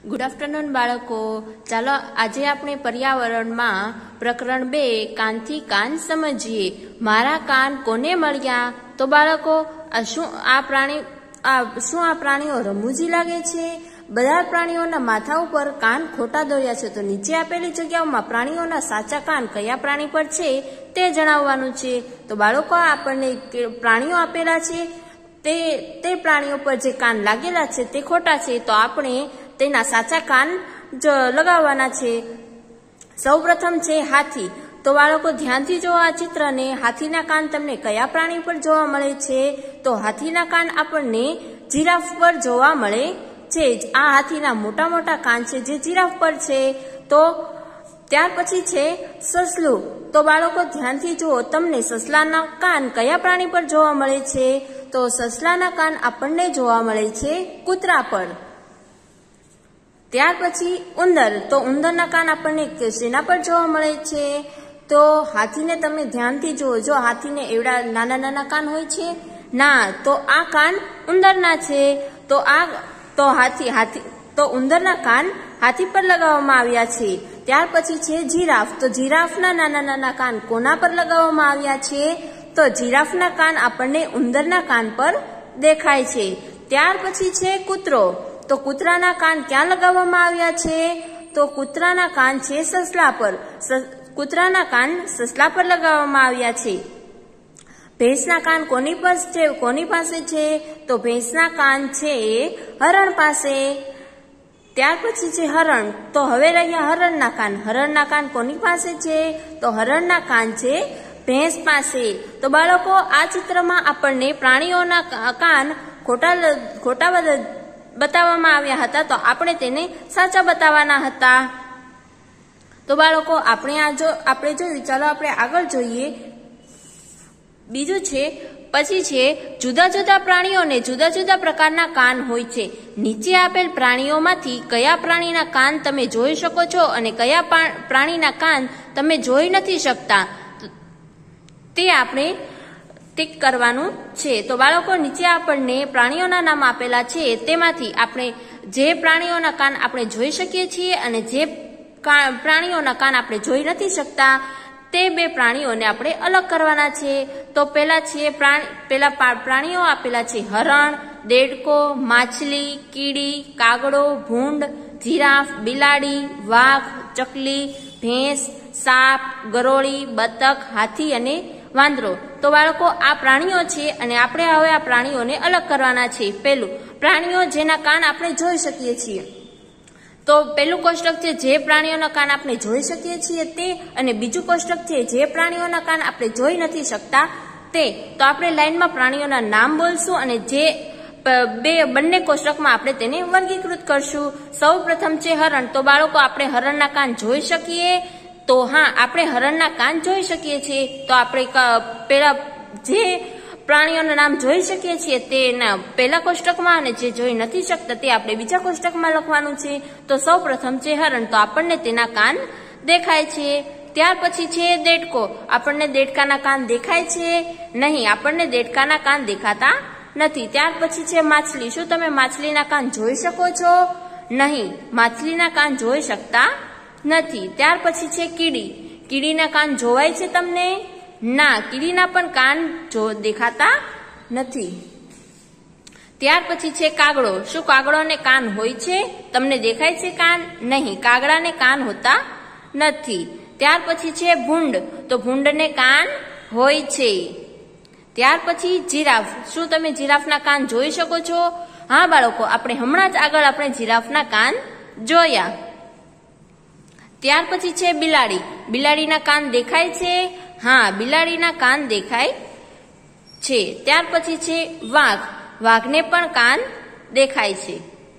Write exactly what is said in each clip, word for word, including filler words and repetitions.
Good afternoon બાળકો, ચાલો આજે આપણે પર્યાવરણમાં પ્રકરણ બે કાનથી કાન સમજીએ. મારા કાન કોને મળ્યા? તો બાળકો, આ શું આ પ્રાણી આ શું આ પ્રાણીઓ રમૂજી લાગે છે? બધા પ્રાણીઓના માથા ઉપર કાન ખોટા દોર્યા છે. તો નીચે આપેલી જગ્યાઓમાં પ્રાણીઓના સાચા કાન કયા પ્રાણી પર છે તે જણાવવાનું છે. તો બાળકો, આપણને પ્રાણીઓ આપેલા છે તે તે પ્રાણીઓ પર જે કાન લાગેલા છે તે ખોટા છે, તો આપણે તેના સાચા કાન જ લગાવવાના છે. સૌ પ્રથમ છે હાથી. તો બાળકો, ધ્યાનથી જો આ ચિત્રને. હાથીના કાન તમને કયા પ્રાણી પર જોવા મળે છે? તો હાથીના કાન આપણને જીરાફ પર જોવા મળે છે. આ હાથીના મોટા મોટા કાન છે જે જીરાફ પર છે. તો ત્યાર પછી છે સસલું. તો બાળકો, ધ્યાનથી જુઓ, તમને સસલાના કાન કયા પ્રાણી પર જોવા મળે છે? તો સસલાના કાન આપણને જોવા મળે છે કૂતરા પર. ત્યાર પછી ઉંદર. તો ઉંદરના કાન આપણને શેના પર જોવા મળે છે? તો હાથીને તમે ધ્યાનથી જુઓ, જો હાથીને એવડા નાના નાના કાન હોય છે? ના, તો આ કાન ઉંદરના છે. તો આ તો હાથી હાથી તો ઉંદરના કાન હાથી પર લગાવવામાં આવ્યા છે. ત્યાર પછી છે જીરાફ. તો જીરાફના નાના નાના કાન કોના પર લગાવવામાં આવ્યા છે? તો જીરાફના કાન આપણને ઉંદરના કાન પર દેખાય છે. ત્યાર પછી છે કૂતરો. તો કૂતરાના કાન ક્યાં લગાવવામાં આવ્યા છે? તો કૂતરાના કાન છે સસલા પર. કૂતરાના કાન સસલા પર લગાવવામાં આવ્યા છે. ભેંસના કાન કોની પર છે કોની પાસે છે? તો ભેંસના કાન છે હરણ પાસે. ત્યાર પછી છે હરણ. તો હવે રહ્યા હરણના કાન. હરણના કાન કોની પાસે છે? તો હરણના કાન છે ભેંસ પાસે. તો બાળકો, આ ચિત્રમાં આપણને પ્રાણીઓના કાન ખોટા ખોટા બતાવવામાં આવ્યા હતા, તો આપણે તેને સાચા બતાવવાના હતા. તો બાળકો, આપણે આ જો આપણે જોયું. ચાલો આપણે આગળ જોઈએ. બીજું છે પછી છે જુદા જુદા પ્રાણીઓને જુદા જુદા પ્રકારના કાન હોય છે. નીચે આપેલ પ્રાણીઓમાંથી કયા પ્રાણીના કાન તમે જોઈ શકો છો અને કયા પ્રાણીના કાન તમે જોઈ નથી શકતા તે આપણે ટીક કરવાનું છે. તો બાળકો, નીચે આપણને પ્રાણીઓના નામ આપેલા છે, તેમાંથી આપણે જે પ્રાણીઓના કાન આપણે જોઈ શકીએ છીએ અને જે પ્રાણીઓના કાન આપણે જોઈ નથી શકતા તે બે પ્રાણીઓને આપણે અલગ કરવાના છે. તો પેલા છે પ્રાણી પેલા પ્રાણીઓ આપેલા છે હરણ, દેડકો, માછલી, કીડી, કાગડો, ભૂંડ, જીરાફ, બિલાડી, વાઘ, ચકલી, ભેંસ, સાપ, ગરોળી, બતક, હાથી અને વાંદરો. તો બાળકો, આ પ્રાણીઓ છે અને આપણે હવે આ પ્રાણીઓને અલગ કરવાના છે. પેલું, પ્રાણીઓ જેના કાન આપણે જોઈ શકીએ છીએ. તો પેલું કોષ્ટક છે જે પ્રાણીઓના કાન આપણે જોઈ શકીએ છીએ તે, અને બીજું કોષ્ટક છે જે પ્રાણીઓના કાન આપણે જોઈ નથી શકતા તે. તો આપણે લાઈનમાં પ્રાણીઓના નામ બોલશું અને જે બે બંને કોષ્ટકમાં આપણે તેને વર્ગીકૃત કરશું. સૌ પ્રથમ છે હરણ. તો બાળકો, આપણે હરણના કાન જોઈ શકીએ? તો હા, આપણે હરણના કાન જોઈ શકીએ છીએ. તો આપણે પેલા જે પ્રાણીઓના નામ જોઈ શકીએ છીએ તેના પહેલા કોષ્ટકમાં અને જે જોઈ નથી શકતા તે આપણે બીજા કોષ્ટકમાં લખવાનું છે. તો સૌ પ્રથમ છે હરણ. તો આપણને તેના કાન દેખાય છે. ત્યાર પછી છે દેડકો. આપણને દેડકાના કાન દેખાય છે? નહીં, આપણને દેડકાના કાન દેખાતા નથી. ત્યાર પછી છે માછલી. શું તમે માછલીના કાન જોઈ શકો છો? નહીં, માછલીના કાન જોઈ શકતા નથી. ત્યાર પછી છે કીડી. કીડીના કાન જોવાય છે તમને? ના, કીડીના પણ કાન જો દેખાતા નથી. ત્યાર પછી છે કાગડો. શું કાગડોને કાન હોય છે? તમને દેખાય છે કાન? નહીં, કાગડાને કાન હોતા નથી. ત્યાર પછી છે ભૂંડ. તો ભૂંડને કાન હોય છે. ત્યાર પછી જીરાફ. શું તમે જીરાફના કાન જોઈ શકો છો? હા બાળકો, આપણે હમણાં જ આગળ આપણે જીરાફના કાન જોયા. ત્યાર પછી છે બિલાડી. બિલાડીના કાન દેખાય છે? હા, બિલાડીના કાન દેખાય છે. ત્યાર પછી છે વાઘ. વાઘને પણ કાન દેખાય છે.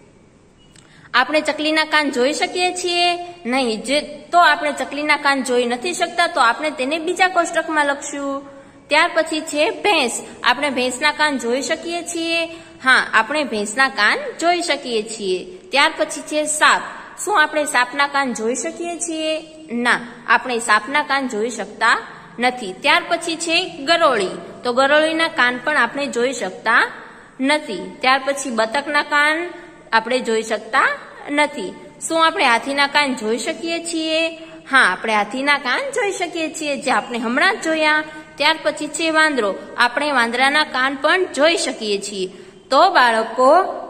આપણે ચકલીના કાન જોઈ શકીએ છીએ? નહીં, જે તો આપણે ચકલીના કાન જોઈ નથી શકતા, તો આપણે તેને બીજા કોષ્ટકમાં લખશું. ત્યાર પછી છે ભેંસ. આપણે ભેંસના કાન જોઈ શકીએ છીએ? હા, આપણે ભેંસના કાન જોઈ શકીએ છીએ. ત્યાર પછી છે સાપ. શું આપણે સાપના કાન જોઈ શકીએ છીએ? ના, આપણે સાપના કાન જોઈ શકતા નથી. ત્યાર પછી છે ગરોળી. તો ગરોળીના કાન પણ આપણે જોઈ શકતા નથી. ત્યાર પછી બતકના કાન આપણે જોઈ શકતા નથી. શું આપણે હાથીના કાન જોઈ શકીએ છીએ? હા, આપણે હાથીના કાન જોઈ શકીએ છીએ, જે આપણે હમણાં જ જોયા. ત્યાર પછી છે વાંદરો. આપણે વાંદરાના કાન પણ જોઈ શકીએ છીએ. તો બાળકો,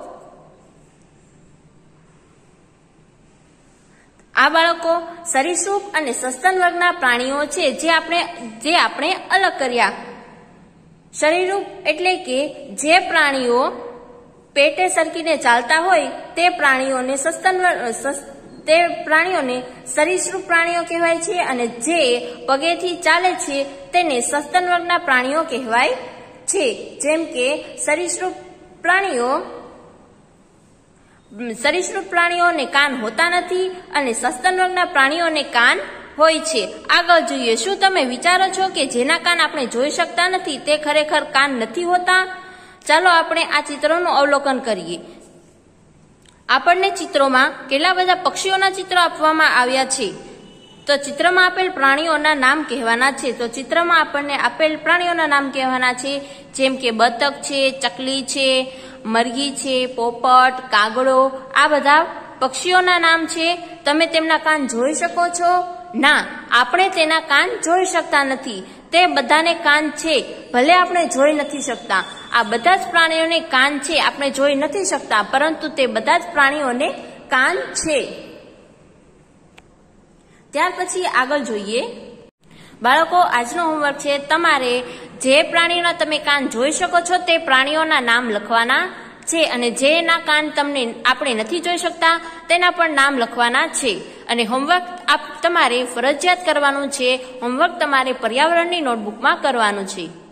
આ બાળકો સરીસૃપ અને સસ્તન વર્ગના પ્રાણીઓ છે જે આપણે જે આપણે અલગ કર્યા. સરીસૃપ એટલે કે જે પ્રાણીઓ પેટે સરકીને ચાલતા હોય તે પ્રાણીઓને સસ્તન તે પ્રાણીઓને સરીસૃપ પ્રાણીઓ કહેવાય છે, અને જે પગેથી ચાલે છે તેને સસ્તન વર્ગના પ્રાણીઓ કહેવાય છે. જેમ કે સરીસૃપ પ્રાણીઓ સરીસૃપ પ્રાણીઓને કાન હોતા નથી અને સસ્તન વર્ગના પ્રાણીઓને કાન હોય છે. આગળ જોઈએ. શું તમે વિચારો છો કે જેના કાન આપણે જોઈ શકતા નથી તે ખરેખર કાન નથી હોતા? ચાલો આપણે આ ચિત્રોનું અવલોકન કરીએ. આપણને ચિત્રોમાં કેટલા બધા પક્ષીઓના ચિત્રો આપવામાં આવ્યા છે. તો ચિત્રમાં આપેલ પ્રાણીઓના નામ કહેવાના છે. તો ચિત્રમાં આપણને આપેલ પ્રાણીઓના નામ કહેવાના છે, જેમ કે બતક છે, ચકલી છે, મરઘી છે, પોપટ, કાગડો. આ બધા પક્ષીઓના નામ છે. તમે તેમના કાન જોઈ શકો છો? ના, આપણે તેના કાન જોઈ શકતા નથી. તે બધાને કાન છે, ભલે આપણે જોઈ નથી શકતા. આ બધા જ પ્રાણીઓને કાન છે, આપણે જોઈ નથી શકતા, પરંતુ તે બધા જ પ્રાણીઓને કાન છે. ત્યાર પછી આગળ જોઈએ. બાળકો, આજનો હોમવર્ક છે તમારે જે પ્રાણીઓના તમે કાન જોઈ શકો છો તે પ્રાણીઓના નામ લખવાના છે, અને જેના કાન તમને આપણે નથી જોઈ શકતા તેના પણ નામ લખવાના છે. અને હોમવર્ક આપ તમારે ફરજિયાત કરવાનું છે. હોમવર્ક તમારે પર્યાવરણની નોટબુકમાં કરવાનું છે.